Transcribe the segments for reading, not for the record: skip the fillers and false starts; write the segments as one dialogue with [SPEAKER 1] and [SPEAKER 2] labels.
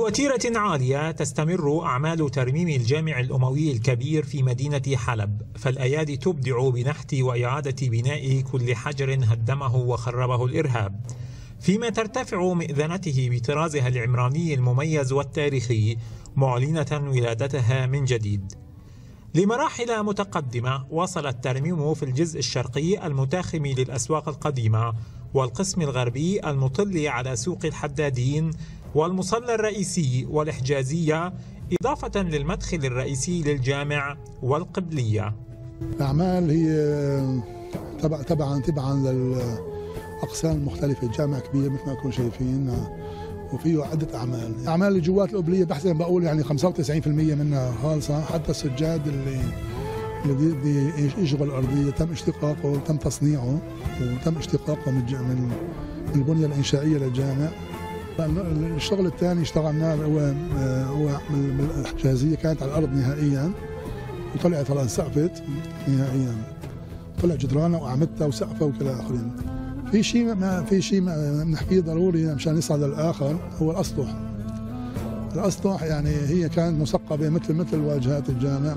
[SPEAKER 1] بوتيرة عالية تستمر أعمال ترميم الجامع الأموي الكبير في مدينة حلب، فالأيادي تبدع بنحت وإعادة بناء كل حجر هدمه وخربه الإرهاب، فيما ترتفع مئذنته بطرازها العمراني المميز والتاريخي معلنة ولادتها من جديد. لمراحل متقدمة وصل الترميم في الجزء الشرقي المتاخم للأسواق القديمة والقسم الغربي المطل على سوق الحدادين والمصلى الرئيسي والإحجازية، إضافة للمدخل الرئيسي للجامع والقبلية.
[SPEAKER 2] الأعمال هي تبعا للأقسام المختلفة. الجامع كبير مثل ما كنتم شايفين وفيه عدة أعمال. الأعمال اللي جوات القبلية بحسن بقول يعني 95% منها خالصة، حتى السجاد اللي بدي يشغل الأرضية تم اشتقاقه وتم تصنيعه وتم اشتقاقه من البنية الإنشائية للجامع. الشغل الثاني اشتغلناه هو من الإحجازية، كانت على الأرض نهائيا وطلعت على سقفت نهائيا، طلع جدرانها وأعمدتها وسقفها وكذا آخرين. في شيء بنحكيه ضروري مشان يصعد للآخر، هو الأسطح. الأسطح يعني هي كانت مثقبة مثل واجهات الجامع،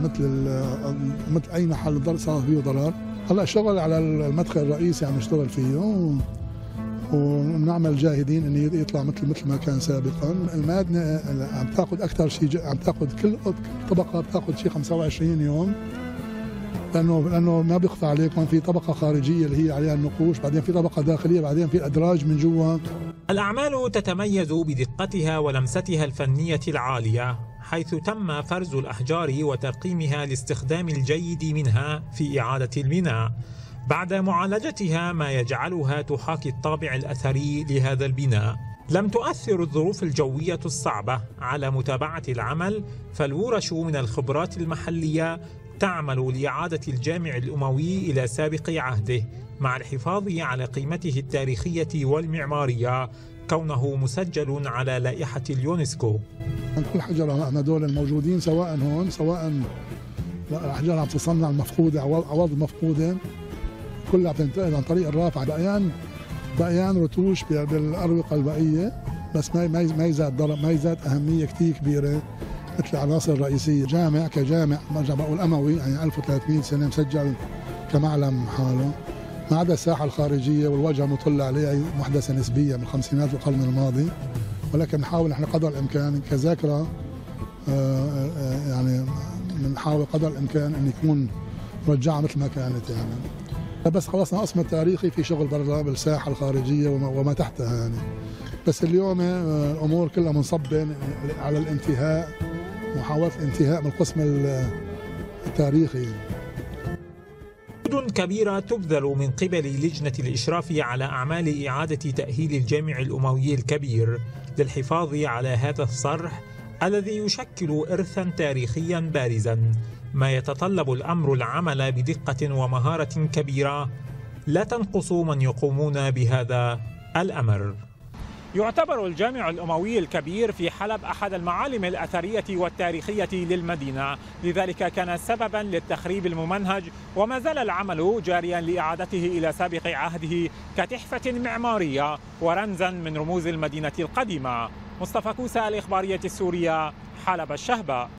[SPEAKER 2] مثل أي محل صار فيه ضرر. هلا الشغل على المدخل الرئيسي عم نشتغل فيه ونعمل جاهدين انه يطلع مثل ما كان سابقا. المادة عم تاخذ اكثر شيء، عم تاخذ كل طبقه بتاخذ شيء 25 يوم، لانه ما بيخفى عليكم في طبقه خارجيه اللي هي عليها النقوش، بعدين في طبقه داخليه، بعدين في الادراج من جوا.
[SPEAKER 1] الأعمال تتميز بدقتها ولمستها الفنية العالية، حيث تم فرز الأحجار وترقيمها لاستخدام الجيد منها في إعادة البناء بعد معالجتها، ما يجعلها تحاكي الطابع الأثري لهذا البناء. لم تؤثر الظروف الجوية الصعبة على متابعة العمل، فالورش من الخبرات المحلية تعمل لإعادة الجامع الأموي إلى سابق عهده، مع الحفاظ على قيمته التاريخية والمعمارية، كونه مسجل على لائحة اليونسكو.
[SPEAKER 2] كل حجر هذول الموجودين سواء هون سواء الأحجار عم تصنع مفقودة، عوض مفقودة، كلها بتنتقل عن طريق الرافع. بقيان رتوش بالأروقة البقية، بس ما يزاد ضرب، ما يزاد أهمية كثير كبيرة مثل العناصر الرئيسية. جامع كجامع برجع بقول أموي، يعني 1300 سنة مسجل كمعلم حاله، ما عدا الساحة الخارجية والواجهة المطلة عليها محدثة نسبية من الخمسينات القرن الماضي، ولكن نحاول نحن قدر الإمكان كذاكرة يعني بنحاول قدر الإمكان أن يكون رجعها مثل ما كانت يعني. بس خلاص ناقصنا التاريخي في شغل برا بالساحة الخارجية وما تحتها يعني. بس اليوم الأمور كلها منصبة على الانتهاء، محاولة الانتهاء من القسم التاريخي.
[SPEAKER 1] جهود كبيرة تبذل من قبل لجنة الإشراف على أعمال إعادة تأهيل الجامع الأموي الكبير للحفاظ على هذا الصرح الذي يشكل إرثا تاريخيا بارزا، ما يتطلب الأمر العمل بدقة ومهارة كبيرة لا تنقص من يقومون بهذا الأمر. يعتبر الجامع الأموي الكبير في حلب أحد المعالم الأثرية والتاريخية للمدينة، لذلك كان سببا للتخريب الممنهج، وما زال العمل جاريا لإعادته إلى سابق عهده كتحفة معمارية ورمزا من رموز المدينة القديمة. مصطفى كوسة، الإخبارية السورية، حلب الشهبة.